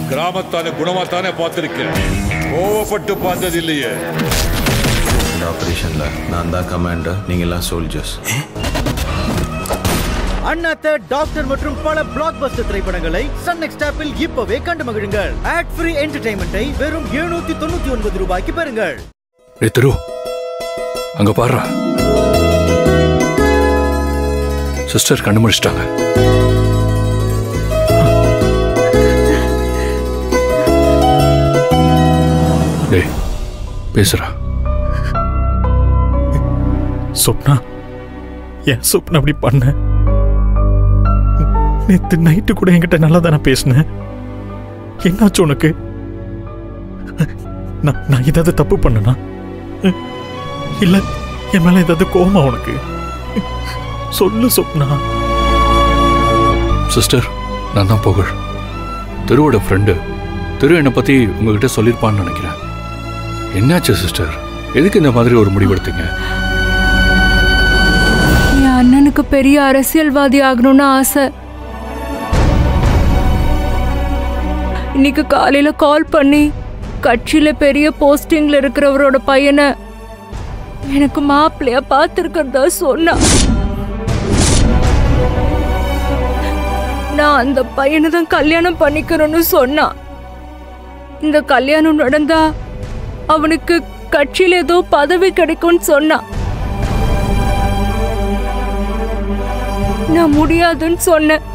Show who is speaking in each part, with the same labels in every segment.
Speaker 1: கிராமத்தானே குணமாத்தானே பார்த்திருக்கேன், கோவப்பட்டு பார்த்தது இல்லையே.
Speaker 2: ஆபரேஷன்ல நான் தான் கமாண்டர், நீங்க எல்லாம் சோல்ஜர்ஸ்.
Speaker 3: அண்ணாத்த டாக்டர் மற்றும் பல பிளாக்பஸ்டர் திரைப்படங்களை சன் நெக்ஸ்ட் ஆப்பில் இப்பவே கண்டு மகிழுங்கள். ஆட் ஃப்ரீ என்டர்டெயின்மெண்டை வெறும் 799 ரூபாய்க்கு பெறுங்கள்.
Speaker 4: திரு அங்க பாரு, சிஸ்டர் கண்ணு முடிச்சிட்டாங்க. டேய் பேசுறா.
Speaker 5: சொப்னா, ஏன் சொப்னா அப்படி பண்ண? நேத்து நைட்டு கூட என்கிட்ட நல்லா தானே பேசினேன். என்னாச்சு உனக்கு? நான் ஏதாவது தப்பு பண்ணனா? இல்ல என் மேல ஏதாவது கோவமா உனக்கு? சொல்லு சொப்னா.
Speaker 4: சிஸ்டர், நான் தான் புகழ், திருவோட ஃப்ரெண்டு. திரு என்னை பத்தி உங்ககிட்ட சொல்லியிருப்பான்னு நினைக்கிறேன். என்னாச்சு சிஸ்டர், எதுக்கு இந்த மாதிரி ஒரு முடிவெடுத்தீங்க?
Speaker 6: என் அண்ணனுக்கு பெரிய அரசியல்வாதி ஆகணும்னு ஆசை. இன்னைக்கு காலையில கால் பண்ணி கட்சியில பெரிய போஸ்டிங்ல இருக்கிறவரோட பையனை எனக்கு மாப்பிள்ளையா பார்த்திருக்கிறதா சொன்னா. நான் அந்த பையனை தான் கல்யாணம் பண்ணிக்கிறேன்னு சொன்னா. இந்த கல்யாணம் நடந்தா அவனுக்கு கட்சியில ஏதோ பதவி கிடைக்கும்னு சொன்னா. நான் முடியாதுன்னு சொன்னேன்.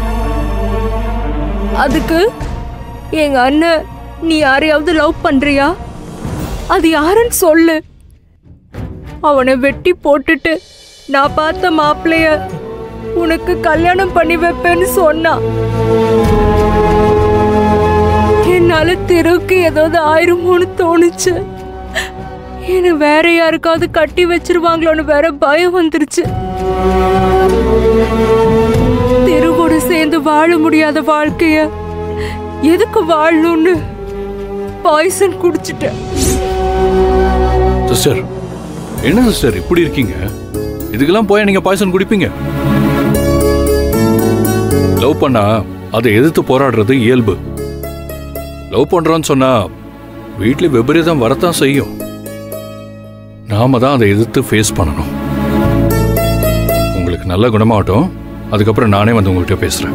Speaker 6: அதுக்கு எங்க அண்ணன், நீ யாரையாவது லவ் பண்றியா, அது யாருன்னு சொல்லு, அவனை வெட்டி போட்டுட்டு நான் பார்த்த மாப்பிள்ளைய உனக்கு கல்யாணம் பண்ணி வைப்பேன்னு சொன்னான். என்னால திருவுக்கு ஏதாவது ஆயிருமோன்னு தோணுச்சு. என்ன வேற யாருக்காவது கட்டி வச்சிருவாங்களோன்னு வேற பயம் வந்துருச்சு. திருவோடு சேர்ந்து வாழ முடியாத வாழ்க்கைய எதுக்கு வாழணும்னு பாய்சன் குடிச்சிட்டேன்.
Speaker 4: சிஸ்டர், என்ன சிஸ்டர் இப்படி இருக்கீங்க? இதுக்கெல்லாம் போய் நீங்க பாய்சன் குடிப்பீங்க? லவ் பண்ணா அதை எதிர்த்து போராடுறது இயல்பு. லவ் பண்றோன்னு சொன்னா வீட்டுல விபரீதம் வரத்தான் செய்யும். நாம தான் அதை எதிர்த்து ஃபேஸ் பண்ணணும். உங்களுக்கு நல்ல குணமாகட்டும், அதுக்கப்புறம் நானே வந்து உங்கள்கிட்ட பேசுறேன்.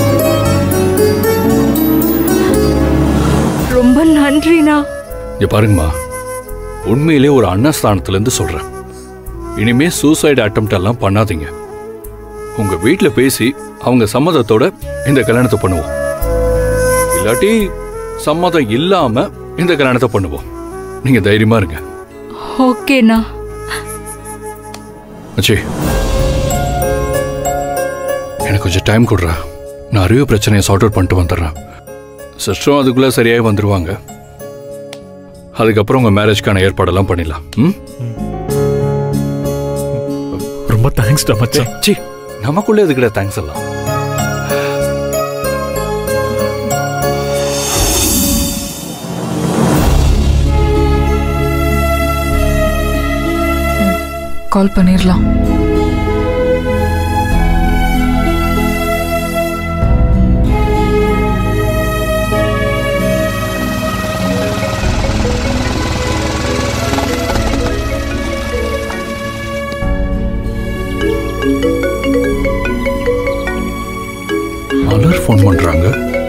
Speaker 6: ரொம்ப நன்றிண்ணா.
Speaker 4: இங்க பாருங்கம்மா, உண்மையிலே ஒரு அண்ணஸ்தானத்துல இருந்து சொல்றேன், இனிமே சூசைடு அட்டெம்ப்ட் எல்லாம் பண்ணாதீங்க. உங்க வீட்டுல பேசி அவங்க சம்மதத்தோட இந்த கல்யாணத்தை பண்ணுவோம். இல்லாட்டி சம்மதம் இல்லாம இந்த கல்யாணத்தை பண்ணுவோம். நீங்க தைரியமா இருங்க.
Speaker 6: ஓகேண்ணா.
Speaker 4: அச்சி, எனக்கு கொஞ்சம் டைம் கொடுறா. நான் அருவி பிரச்சனையை சார்ட் அவுட் பண்ணிட்டு வந்துடுறேன். சிஸ்டரும் அதுக்குள்ள சரியாகி வந்துருவாங்க. அதுக்கப்புறம் உங்க மேரேஜ்க்கான ஏற்பாடெல்லாம் பண்ணிடலாம்.
Speaker 5: ரொம்ப தேங்க்ஸ் மச்சான்.
Speaker 4: சி, நமக்குள்ளே எதுக்குடா தேங்க்ஸ் எல்லாம்?
Speaker 7: கால் பண்ணிடலாம்.
Speaker 4: மலர் ஃபோன் பண்றாங்க.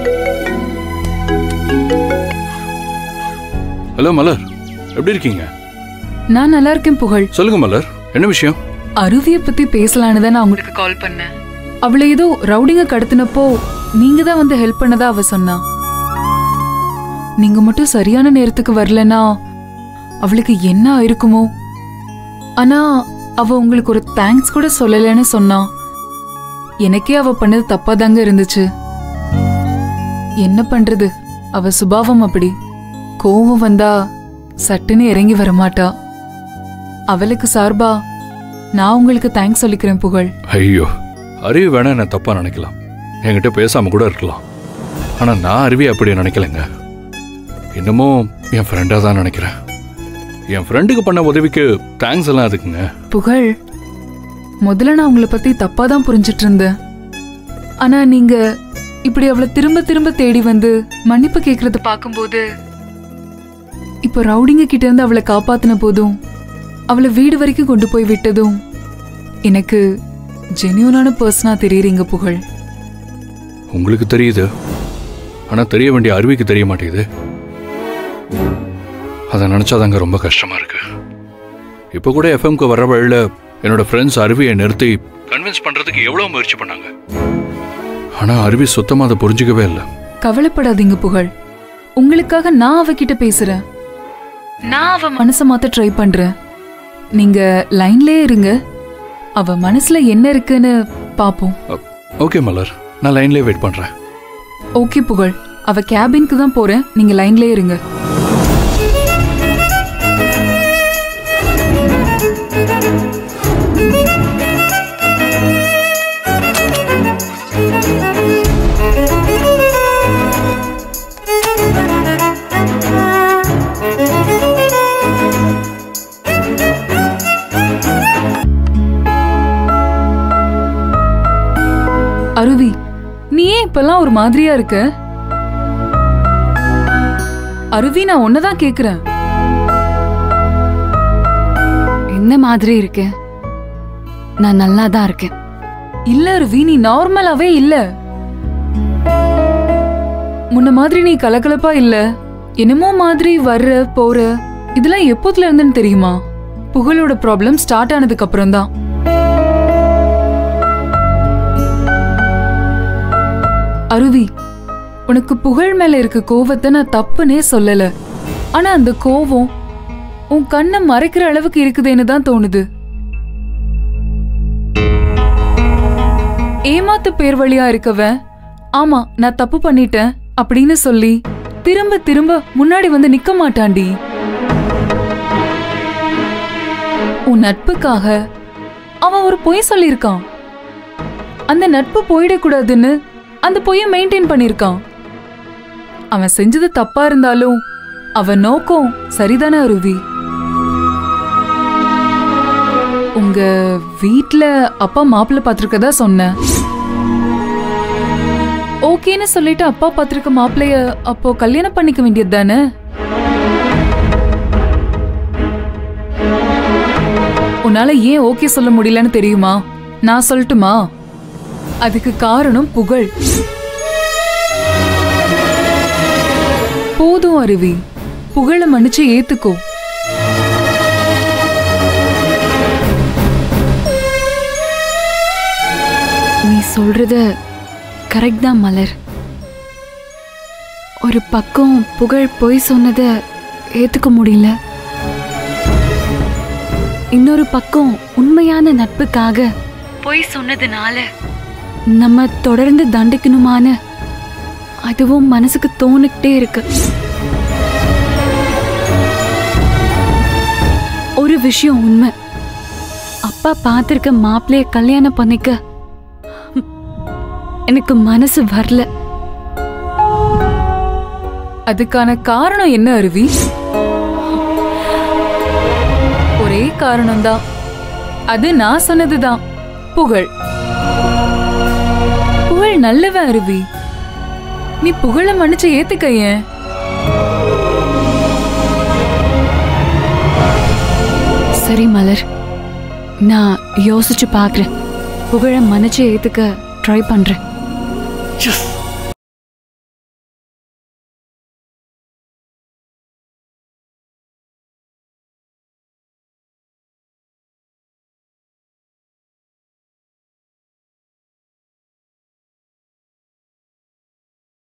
Speaker 4: ஹலோ மலர், எப்படி இருக்கீங்க?
Speaker 7: நான் நல்லா இருக்கேன் புகழ்.
Speaker 4: சொல்லுங்க மலர், என்ன விஷயம்?
Speaker 7: அருவியை பத்தி பேசலான்னு தான் நான் உங்களுக்கு கால் பண்ணேன். அவளை ஏதோ ரவுடிங்க கடத்தினப்போ நீங்க தான் வந்து ஹெல்ப் பண்ணதா அவ சொன்னா. நீங்க மட்டும் சரியான நேரத்துக்கு வரலனா அவளுக்கு என்ன ஆயிருக்குமோ. ஆனா அவ உங்களுக்கு ஒரு தேங்க்ஸ் கூட சொல்லலன்னு சொன்னா. எனக்கே அவ பண்ணது தப்பாதாங்க இருந்துச்சு. என்ன பண்றது, அவ சுபாவம் அப்படி. கோவம் வந்தா சட்டுன்னு இறங்கி வரமாட்டா. அவளுக்கு சார்பா நான் உங்களுக்கு தேங்க்ஸ் சொல்லிக்கிறேன் புகழ்.
Speaker 4: ஐயோ, அருவி வேணா என்ன தப்பா நினைக்கலாம், என்கிட்ட பேசாம கூட இருக்கலாம். ஆனா நான் அருவி அப்படி நினைக்கலங்க. இன்னமும் என் ஃப்ரெண்டா தான் நினைக்கிறேன். என் ஃப்ரெண்டுக்கு பண்ண உதவிக்கு தேங்க்ஸ் எல்லாம் அதுக்குங்க.
Speaker 7: புகழ், முதல்ல நான் உங்களை பத்தி தப்பா தான் புரிஞ்சிட்டு இருந்தேன். ஆனா நீங்க இப்படி அவளை திரும்ப திரும்ப தேடி வந்து மன்னிப்பு கேக்குறத பார்க்கும்போது இப்போ ரவுடிங்க கிட்ட இருந்து அவளை காப்பாத்தின போதும் அவளை வீடு வரைக்கும் கொண்டு போய் விட்டதும் எனக்கு ஜென்யூனான பர்சனா தெரியுறீங்க புகழ்.
Speaker 4: உங்களுக்கு தெரியுது, ஆனா தெரிய வேண்டிய அருவிக்கு தெரிய மாட்டேங்குது. அதை நினைச்சாதாங்க ரொம்ப கஷ்டமா இருக்கு. இப்போ கூட எஃப்எம்க்கு வர வழியில என்னோட ஃப்ரெண்ட்ஸ் அருவியை நிறுத்தி கன்வின்ஸ் பண்றதுக்கு எவ்வளவு முயற்சி பண்ணாங்க. ஆனா அருவி சுத்தமா அதை புரிஞ்சுக்கவே இல்லை.
Speaker 7: கவலைப்படாதீங்க புகழ், உங்களுக்காக நான் அவகிட்ட பேசுறேன். நான் அவ மனசை மாத்த ட்ரை பண்றேன். நீங்க லைன்லயே இருங்க, அவ மனசுல என்ன இருக்குன்னு பாப்போம்.
Speaker 4: ஓகே மலர், நான் லைன்லயே வெயிட் பண்றேன்.
Speaker 7: ஓகே புகழ், அவ கேபினுக்கு தான் போறேன், நீங்க லைன்லயே இருங்க. அருவி, நீ ஏன் இப்பெல்லாம் ஒரு மாதிரியா இருக்க? அருவி, நான் ஒன்னதான் கேக்குறேன்.
Speaker 8: என்ன மாதிரி இருக்கு? நான் நல்லா தான் இருக்கேன்.
Speaker 7: இல்ல அருவி, நீ நார்மலாவே இல்ல. முன்ன மாதிரி நீ கலகலப்பா இல்ல. என்னமோ மாதிரி வர்ற போற. இதெல்லாம் எப்போதுல இருந்துன்னு தெரியுமா? புகழோட ப்ராப்ளம் ஸ்டார்ட் ஆனதுக்கு அப்புறம் தான். அருவி, உனக்கு புகழ் மேல இருக்க கோவத்தை நான் தப்புனே சொல்லல. ஆனா அந்த கோவம் உன் கண்ணை மறைக்கிற அளவுக்கு இருக்குதுன்னு தான் தோணுது. ஏமாத்து பேர் வழியா இருக்கவன் ஆமா நான் தப்பு பண்ணிட்டேன் அப்படின்னு சொல்லி திரும்ப திரும்ப முன்னாடி வந்து நிக்க மாட்டாண்டி. உன் நட்புக்காக அவன் ஒரு பொய் சொல்லியிருக்கான். அந்த நட்பு போயிடக்கூடாதுன்னு அந்த பொய்யை மெயின்டைன் பண்ணிருக்கான். அவன் செஞ்சது தப்பா இருந்தாலும் அவன் நோக்கம் சரிதானே அருவி? உங்க வீட்ல அப்பா மாப்பிள்ளை பாத்திருக்கதா சொன்ன. ஓகேன்னு சொல்லிட்டு அப்பா பாத்திருக்க மாப்பிள்ளைய அப்போ கல்யாணம் பண்ணிக்க வேண்டியது தானே? உன்னால ஏன் ஓகே சொல்ல முடியலன்னு தெரியுமா? நான் சொல்லட்டுமா? அதுக்கு காரணம் புகழ். போதும் அருவி, புகழை மன்னிச்சு ஏத்துக்கோ.
Speaker 8: நீ சொல்றது கரெக்ட் தான் மலர். ஒரு பக்கம் புகழ் பொய் சொன்னதை ஏத்துக்க முடியல, இன்னொரு பக்கம் உண்மையான நட்புக்காக பொய் சொன்னதுனால நம்ம தொடர்ந்து தண்டிக்கணுமான அதுவும் மனசுக்கு தோணிக்கிட்டே இருக்கு. ஒரு விஷயம் உண்மை, அப்பா பார்த்திருக்க மாப்பிள்ளைய கல்யாணம் பண்ணிக்க எனக்கு மனசு வரல.
Speaker 7: அதுக்கான காரணம் என்ன அருவி? ஒரே காரணம்தான், அது நான் சொன்னதுதான். புகழ் புகழ் நல்லவன் அருவி. நீ புகழை மன்னிச்சு ஏத்துக்க. ஏன்
Speaker 8: சரி மலர், நான் யோசிச்சு பாக்குறேன். புகழை மன்னிச்சு ஏத்துக்க ட்ரை பண்றேன்.